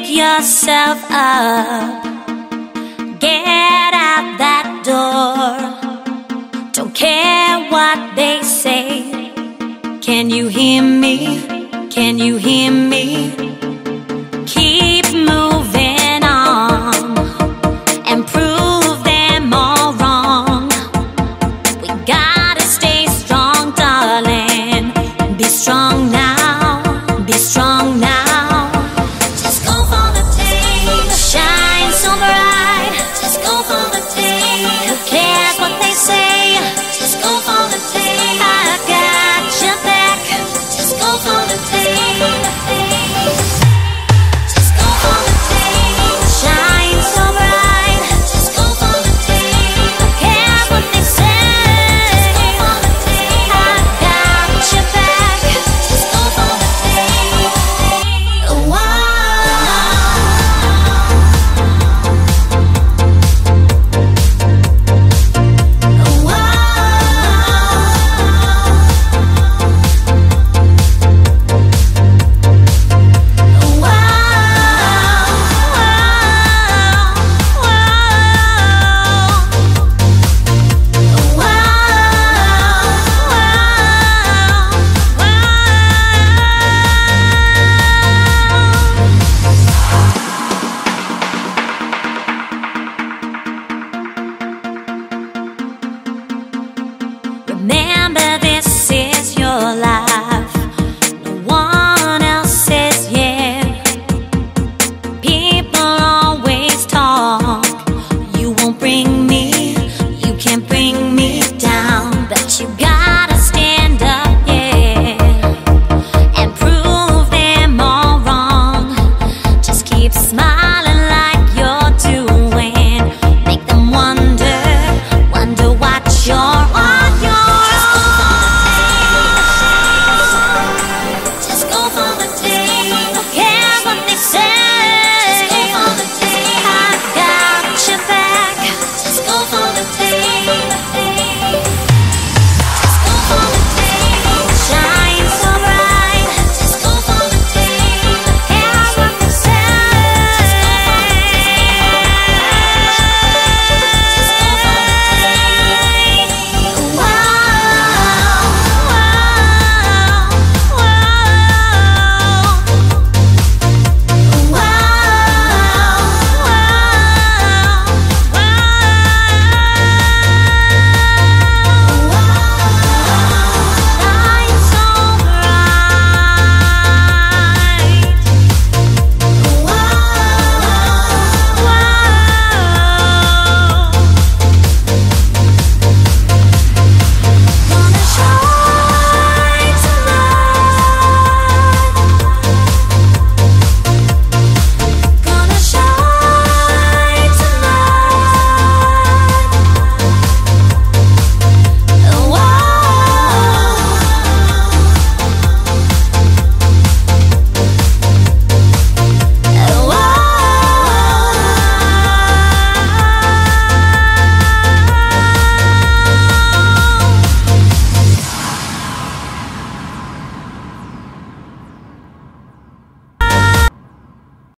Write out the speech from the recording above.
yourself up. Get out that door. Don't care what they say. Can you hear me? Can you hear me? Keep moving on and prove them all wrong. We gotta stay strong, darling. Be strong now, be strong now. Just go for the day, shine so bright. Just go for the day, who cares what they say? Just go for the day, I got your back. Just go for the day. Just go for the day, shine so bright. Just go for the day, who cares what they say? Just go for the day, I got your back. Just go for the day. Wow. Remember this